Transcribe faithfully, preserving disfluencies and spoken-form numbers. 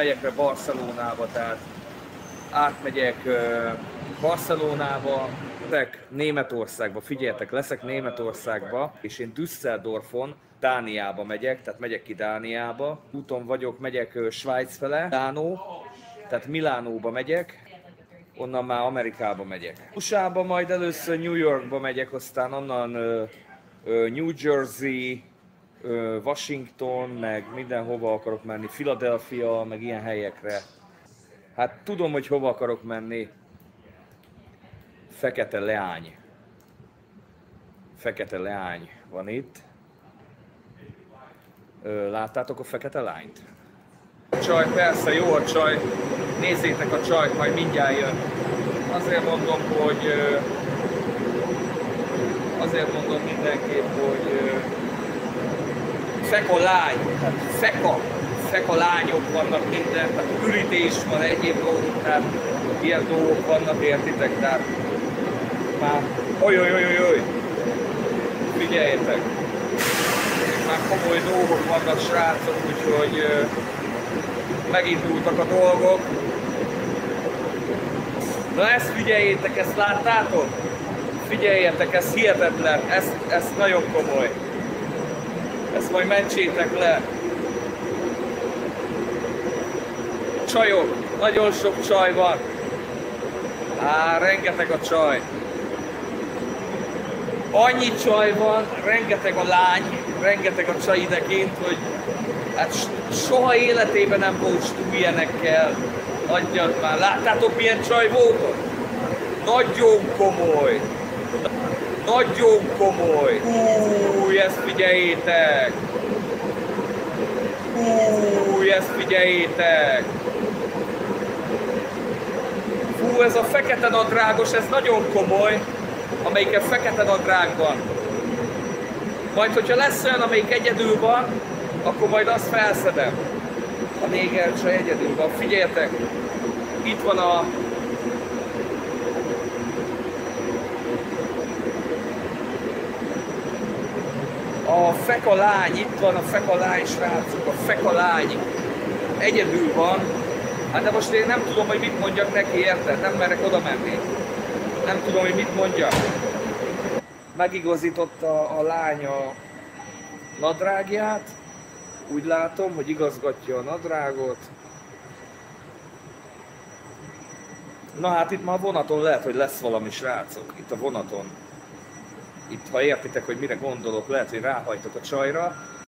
Megyek Barcelonába, tehát átmegyek Barcelonába, leszek Németországba, figyeljetek, leszek Németországba, és én Düsseldorfon, Dániába megyek, tehát megyek ki Dániába. Úton vagyok, megyek Svájc fele, Milánó, tehát Milánóba megyek, onnan már Amerikába megyek. u es á-ba majd először New Yorkba megyek, aztán onnan uh, uh, New Jersey, uh, Washington, meg mindenhova akarok menni, Philadelphia, meg ilyen helyekre. Hát tudom, hogy hova akarok menni. Fekete leány. Fekete leány van itt. Uh, láttátok a fekete lányt? A csaj, persze jó a csaj. Nézzétek a csajt, majd mindjárt jön. Azért mondom, hogy azért mondom mindenképp, hogy feka lány, tehát feka, feka lányok vannak minden, tehát ürítés van, egyéb dolgok, tehát ilyen dolgok vannak, értitek, tehát már oly-oly-oly-oly, figyeljetek, már komoly dolgok vannak, srácok, úgyhogy megindultak a dolgok. Na ezt figyeljétek, ezt láttátok? Figyeljetek, ez hihetetlen, ez, ez nagyon komoly. Ezt majd mentsétek le. Csajok, nagyon sok csaj van. Á, rengeteg a csaj. Annyi csaj van, rengeteg a lány, rengeteg a csaj idekint, hogy hát soha életében nem volt stú ilyenekkel. Adjad már, láttátok milyen csaj voltok? Nagyon komoly! Nagyon komoly! Új, ezt figyeljétek! Új, ezt figyeljétek! Fú, ez a fekete nadrágos, ez nagyon komoly, amelyiken fekete nadrág van. Majd, hogyha lesz olyan, amelyik egyedül van, akkor majd azt felszedem. A néger csaj egyedül van, figyeljetek! Itt van a... A feka lány, itt van a feka lány, srácok, a feka lány. Egyedül van. Hát de most én nem tudom, hogy mit mondjak neki, érted? Nem merek oda menni. Nem tudom, hogy mit mondjak. Megigazította a lány a nadrágját. Úgy látom, hogy igazgatja a nadrágot. Na hát itt már a vonaton lehet, hogy lesz valami, srácok. Itt a vonaton. Itt, ha értitek, hogy mire gondolok, lehet, hogy ráhajtok a csajra.